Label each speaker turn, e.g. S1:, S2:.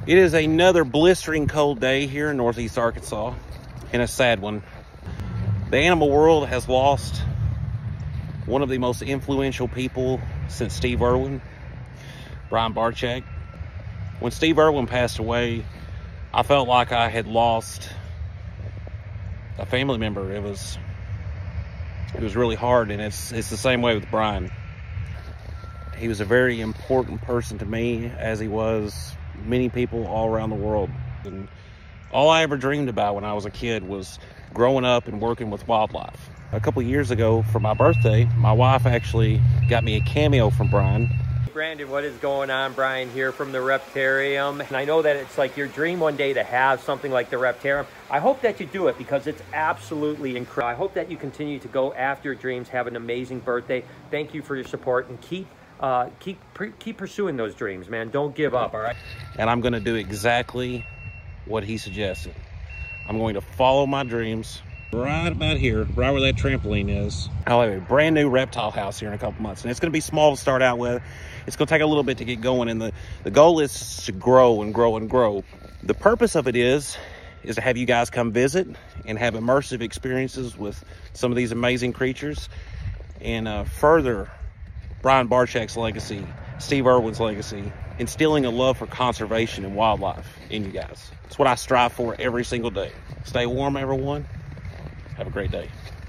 S1: It is another blistering cold day here in Northeast Arkansas, and a sad one. The animal world has lost one of the most influential people since Steve Irwin, Brian Barczyk. When Steve Irwin passed away, I felt like I had lost a family member. It was really hard, and it's the same way with Brian. He was a very important person to me, as he was many people all around the world. And all I ever dreamed about when I was a kid was growing up and working with wildlife. A couple years ago for my birthday, my wife actually got me a cameo from Brian.
S2: Brandon, what is going on? Brian here from the Reptarium. And I know that it's like your dream one day to have something like the Reptarium. I hope that you do it because it's absolutely incredible. I hope that you continue to go after your dreams, have an amazing birthday. Thank you for your support, and keep pursuing those dreams, man. Don't give up, all right?
S1: And I'm going to do exactly what he suggested. I'm going to follow my dreams. Right about here, right where that trampoline is, I'll have a brand new reptile house here in a couple months. And it's going to be small to start out with. It's going to take a little bit to get going. And the goal is to grow and grow and grow. The purpose of it is to have you guys come visit and have immersive experiences with some of these amazing creatures, and further Brian Barczyk's legacy, Steve Irwin's legacy, instilling a love for conservation and wildlife in you guys. It's what I strive for every single day. Stay warm, everyone. Have a great day.